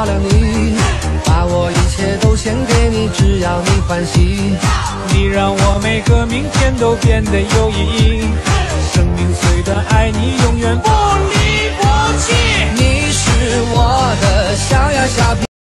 亮你，把我一切都献给你，只要你欢喜。 你让我每个明天都变得有意义，生命虽短，爱你永远不离不弃。 你是我的小呀小苹